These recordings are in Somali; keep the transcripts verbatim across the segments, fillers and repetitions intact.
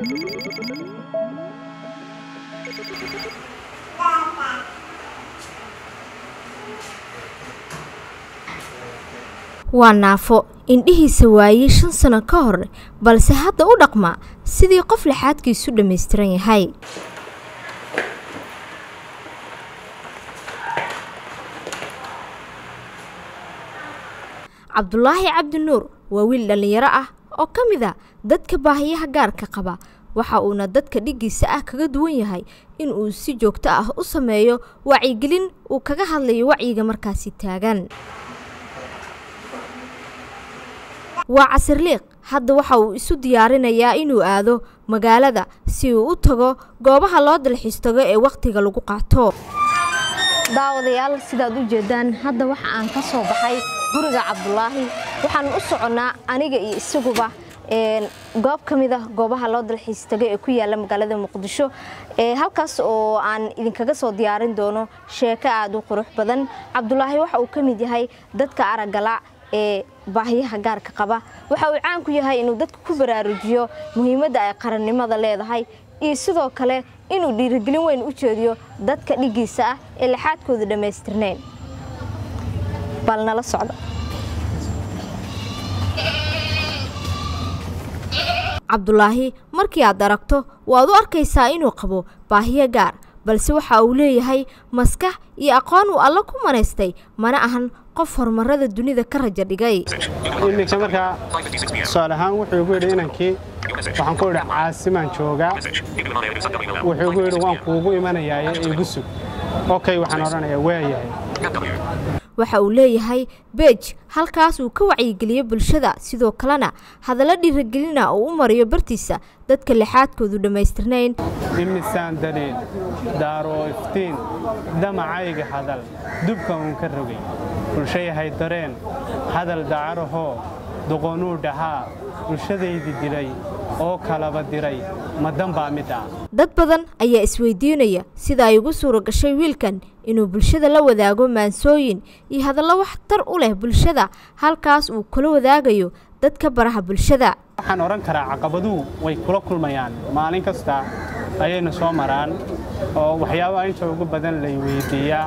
waa naafo indhihiisa waayay shan sano ka hor balse hadda u dhaqma sidii qof laxaadkiisu dhameystiran yahay. Cabdulaahi Cabdi Nuur waa wiil dhalinyaro ah oo ka mid ah dadka baahiyaha gaarka qaba waxa uuna dadka dhigiisa ah kaga duwan yahay in uu si joogto ah u sameeyo wacyigelin uu kaga hadlayo wacyiga markaasi taagan. waa casirliiq hadda waxa uu isu diyaarinayaa inuu aado magaalada si uu u tago goobaha loo dalxiis tago ee waqtiga lagu qaato. daawadayaal sidaad u jeedaan hadda waxa aan ka soo baxay guriga Cabdulaahi waxaan u soconaa aniga iyo isaguba een goob kamid ah goobaha loo dalxiis tago ee ku yaala magaalada Muqdisho ee halkaas oo aan idinkaga soo diyaarin doono sheeko aad u qurux badan. Cabdulaahi waxa uu kamid yahay dadka aragala ee baahiyaha gaarka qaba waxa uu caan ku yahay inuu dadku ku baraarujiyo muhiimadda ay qarannimada leedahay iyo sidoo kale inuu dhiirigelin weyn u jeediyo dadka dhigiisa ah ee laxaadkooda dhameystirneen. bal nala socda. Cabdulaahi markii aad aragto waad u arkaysaa inuu qabo baahiyo gaar balse waxa uu leeyahay maskax iyo aqoon uu alla ku maneystay mana ahan qof horumarada dunida ka raja dhigay. iminka marka su'aalahan wuxuu ugu yiri inankii waxaan ku yiri caasimaan jooga wuxuu ugu yiri waan kuugu imanayaa igu sug okay waxaan oranayaa waayahay. waxa uu leeyahay page halkaas uu ka wacyigeliyo bulshada sidoo kalena hadalla dhiirigelina oo u mariyo bartiisa dadka laxaadkoodu dhameystirneen. imisaan dalil daaro iftiin damacayga hadal dubka uu ka rogay bulshayahay dareen hadal dacaraho doqonuu dhahaa bulshadeedii dilay oo kalaba diray madan baa mid ah. dad badan ayaa isweydiinaya sida ay ugu suuro gashay wiilkan inuu bulshada la wadaago maansooyin iyo hadallo wax tar u leh bulshada halkaas uu kula wadaagayo dadka baraha bulshada. waxaan oran karaa caqabaduhu way kula kulmayaan maalin kasta ayayna soo maraan oo waxyaabaha inta ugu badan la weydiiyaa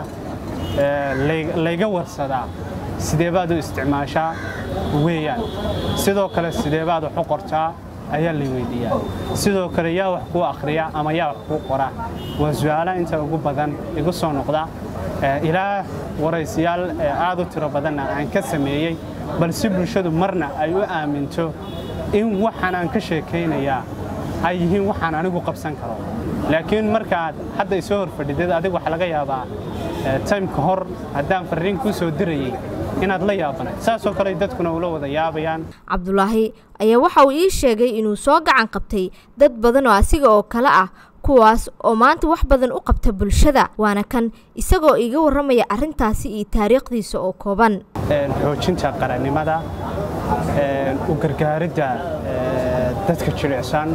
layga warsadaa sidee baad u isticmaashaa weeyaan sidoo kale sidee baad wax u qortaa ayaa la weydiiyaa sidoo kale yaa wax ku akhriya ama yaa wax ku qora waa su'aalaha inta ugu badan igu soo noqda ilaa waraysiyaal aad u tiro badan aan ka sameeyay balse bulshadu marna ay u aaminto in waxaan aan ka sheekeynayaa ay yihiin waxaan anigu qabsan karo laakiin marka hadda ay soo horfadhidid adigu waxa laga yaabaa time ka hor haddaan fariin ku soo dirayay inaad la yaabana saasoo kale dadkuna ula wada yaabayaan. Cabdulaahi ayaa waxa uu ii sheegay inuu soo gacan qabtay dad badan oo asiga oo kala ah kuwaas oo maanta wax badan u qabta bulshada waana kan isagoo iga waramaya arintaasi iyo taariikhdiisa oo kooban. een xoojinta qarannimada een u gargaaridda dadka jilicsan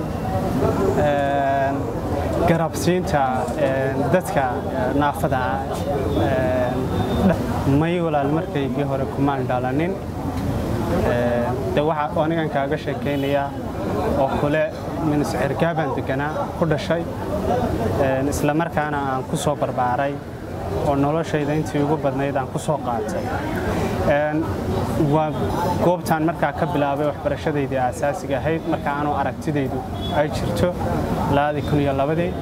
een garabsiinta dadka naafada may walaal markaygii hore kumaan dhalanin de waxa anigan kaaga sheekeynaya oo kale min cirkaaban deganaa ku dhashay isla markaana aan ku soo barbaaray oo noloshayda intii ugu badnayd aan ku soo qaatay waa goobtaan markaa ka bilaabay waxbarashadeydii aasaasiga ahayd marka aanu aragtidaydu ay jirto labadii kun iyo labadii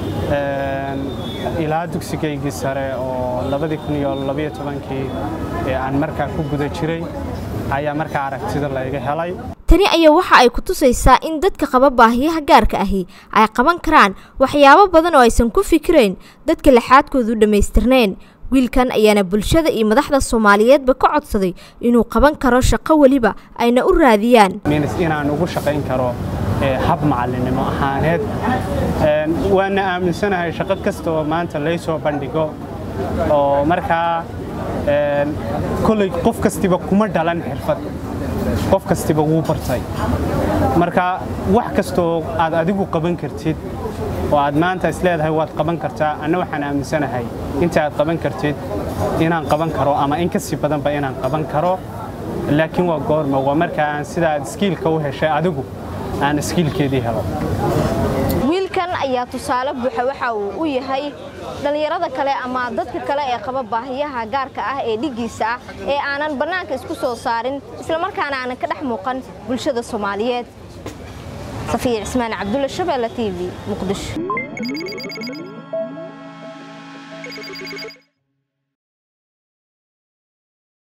ilaa dugsigaygii sare oo labadii kun iyo laba iyo tobankii ee aan markaa ku guda jiray ayaa markaa aragtida la iga helay. tani ayaa waxa ay ku tusaysaa in dadka qaba baahiyaha gaarka ahi ay qaban karaan waxyaabo badan oo aysan ku fikireen dadka laxaadkoodu dhameystirneen. wiilkan ayaana bulshada iyo madaxda Soomaaliyeedba ka codsaday inuu qaban karo shaqo waliba ayna u raadiyaan inaan ugu shaqayn karo hab macallinimo ahaaneed waana aaminsanahay shaqo kasta oo maanta la soo bandhigo oo markaa kulay qof kastiba kuma dhalan xirfad qof kastiba wuu bartay marka wax kasto aad adigu qaban kartid oo aad maanta isleedahay waad qaban kartaa ana waxaan aaminsanahay inta aad qaban kartid inaan qaban karo ama in ka sii badan ba inaan qaban karo laakiin waa goorma waa marka aan sida skill ka u heshay adigu aan skill keedii helo. wiilkan ayaa tusaale buuxa waxa uu u yahay dhalinyarada kale ama dadka kale ee qaba baahiyaha gaarka ah ee dhigiisa ah ee aanan bannaanka isku soo saarin isla markaana aanan ka dhex muuqan bulshada Soomaaliyeed. Safiya Cismaan Cabdulla, Shabeelle T V, Muqdisho.